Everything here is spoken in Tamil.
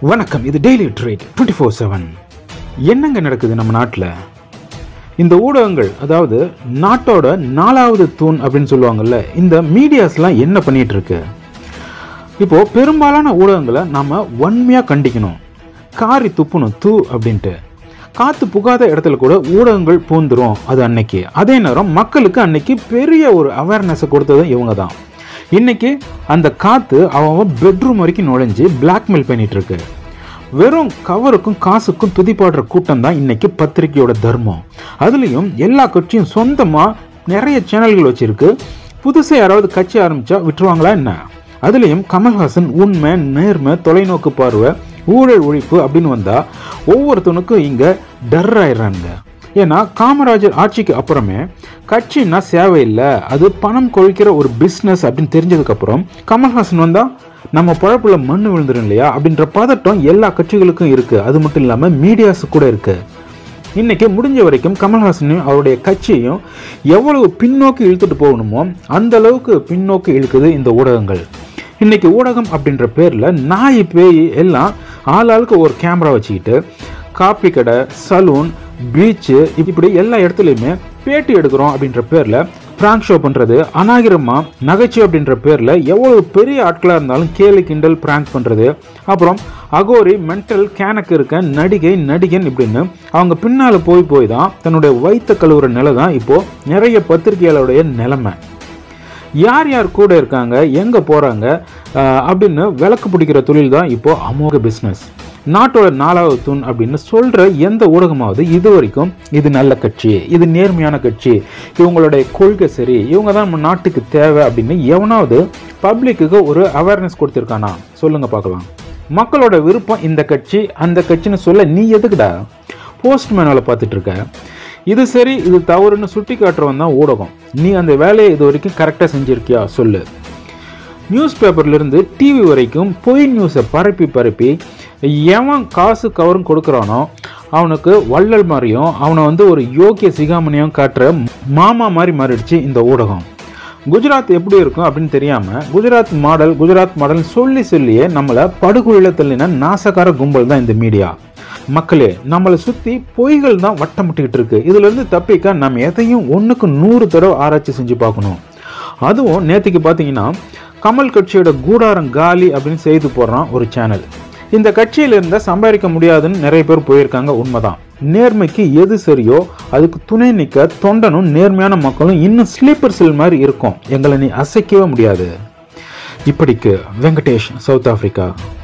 வணக்கம், இது டெய்லி ட்ரேட் 24/7. என்னங்க நடக்குது நம்ம நாட்டில்? இந்த ஊடகங்கள், அதாவது நாட்டோட 4வது தூண் அப்படின்னு சொல்லுவாங்கல்ல, இந்த மீடியாஸ்லாம் என்ன பண்ணிட்டு இருக்கு? இப்போ பெரும்பாலான ஊடகங்களை நாம வன்மையாக கண்டிக்கணும், காரி துப்பணும் தூ அப்படின்ட்டு. காற்று புகாத இடத்துல கூட ஊடகங்கள் பூந்துரும் அது அன்னைக்கு. அதே நேரம் மக்களுக்கு அன்னைக்கு பெரிய ஒரு அவேர்னஸை கொடுத்ததும் இவங்க தான். இன்னைக்கு அந்த காற்று அவன் பெட்ரூம் வரைக்கும் நுழைஞ்சு பிளாக்மெயில் பண்ணிட்டு இருக்கு. வெறும் கவருக்கும் காசுக்கும் துதிப்பாடுற கூட்டம் தான் இன்னைக்கு பத்திரிகையோட தர்மம். அதுலேயும் எல்லா கட்சியும் சொந்தமாக நிறைய சேனல்கள் வச்சிருக்கு. புதுசாக யாராவது கட்சி ஆரம்பிச்சா விட்டுருவாங்களா என்ன? அதுலேயும் கமல்ஹாசன் உண்மை, நேர்மை, தொலைநோக்கு பார்வை, ஊழல் ஒழிப்பு அப்படின்னு வந்தால் ஒவ்வொருத்தனுக்கும் இங்கே டர் ஆயிடுறாங்க. ஏன்னா காமராஜர் ஆட்சிக்கு அப்புறமே கட்சின்னா சேவை இல்லை, அது பணம் கொழிக்கிற ஒரு பிஸ்னஸ் அப்படின்னு தெரிஞ்சதுக்கப்புறம் கமல்ஹாசன் வந்தால் நம்ம பழப்புல மண் விழுந்துடும் இல்லையா அப்படின்ற பதட்டம் எல்லா கட்சிகளுக்கும் இருக்குது. அது மட்டும் இல்லாமல் மீடியாஸு கூட இருக்குது. இன்றைக்கி முடிஞ்ச வரைக்கும் கமல்ஹாசனையும் அவருடைய கட்சியையும் எவ்வளவு பின்னோக்கி இழுத்துட்டு போகணுமோ அந்த அளவுக்கு பின்னோக்கி இழுக்குது இந்த ஊடகங்கள். இன்றைக்கி ஊடகம் அப்படின்ற பேரில் நாய் பேய் எல்லாம் ஆளாளுக்கு ஒரு கேமரா வச்சுக்கிட்டு காப்பி கடை, சலூன், பீச்சு, இப்படி எல்லா இடத்துலையுமே பேட்டி எடுக்கிறோம் அப்படின்ற பேரில் பிராங்க் ஷோ பண்ணுறது, அநாகரமாக நகைச்சுவை அப்படின்ற பேரில் எவ்வளவு பெரிய ஆட்களாக இருந்தாலும் கேலி கிண்டல் பிராங்க் பண்ணுறது, அப்புறம் அகோரி, மென்டல், கேனக்கு இருக்க நடிகன் இப்படின்னு அவங்க பின்னால் போய் தான் தன்னுடைய வயிற்ற கழுவுற நிலை தான் இப்போது நிறைய பத்திரிகையாளருடைய நிலைமை. யார் யார் கூட இருக்காங்க, எங்கே போகிறாங்க அப்படின்னு விளக்கு பிடிக்கிற தொழில் தான் இப்போது அமோக பிஸ்னஸ். நாட்டோட 4வது தூண் அப்படின்னு சொல்கிற எந்த ஊடகமாவது இது வரைக்கும் இது நல்ல கட்சி, இது நேர்மையான கட்சி, இவங்களுடைய கொள்கை சரி, இவங்க தான் நம்ம நாட்டுக்கு தேவை அப்படின்னு எவனாவது பப்ளிக்கு ஒரு அவேர்னஸ் கொடுத்துருக்கானா? சொல்லுங்க பார்க்கலாம். மக்களோட விருப்பம் இந்த கட்சி அந்த கட்சின்னு சொல்ல நீ எதுக்குடா போஸ்ட்மேன் வேலை பார்த்துட்டு இருக்க? இது சரி இது தவறுன்னு சுட்டி காட்டுறவன் தான் ஊடகம். நீ அந்த வேலையை இது வரைக்கும் கரெக்டாக செஞ்சுருக்கியா சொல்லு. நியூஸ் பேப்பர்லேருந்து டிவி வரைக்கும் பொய் நியூஸை பரப்பி எவன் காசு கவரும் கொடுக்குறானோ அவனுக்கு வள்ளல் மாதிரியும் அவனை ஒரு யோக்கிய சிகாமணியும் காட்டுற மாமா மாதிரி மாறிடுச்சு இந்த ஊடகம். குஜராத் எப்படி இருக்கும் அப்படின்னு தெரியாமல் குஜராத் மாடல் சொல்லியே நம்மளை படுகொழில தள்ளின நாசக்கார கும்பல் தான் இந்த மீடியா. மக்களே, நம்மளை சுற்றி பொய்கள் தான் வட்டமிட்டுக்கிட்டு இருக்கு. இதுலேருந்து தப்பிக்க நம்ம எதையும் 1க்கு 100 தடவை ஆராய்ச்சி செஞ்சு பார்க்கணும். அதுவும் நேற்றுக்கு பார்த்தீங்கன்னா கமல் கட்சியோட கூடாரம் காலி அப்படின்னு செய்து போடுறான் ஒரு சேனல். இந்த கட்சியில் இருந்தால் சம்பாதிக்க முடியாதுன்னு நிறைய பேர் போயிருக்காங்க, உண்மைதான். நேர்மைக்கு எது சரியோ அதுக்கு துணை நிற்க தொண்டனும் நேர்மையான மக்களும் இன்னும் ஸ்லீப்பர் செல் மாதிரி இருக்கும். எங்களை நீ அசைக்கவே முடியாது. இப்படிக்கு வெங்கடேஷ், சவுத் ஆப்பிரிக்கா.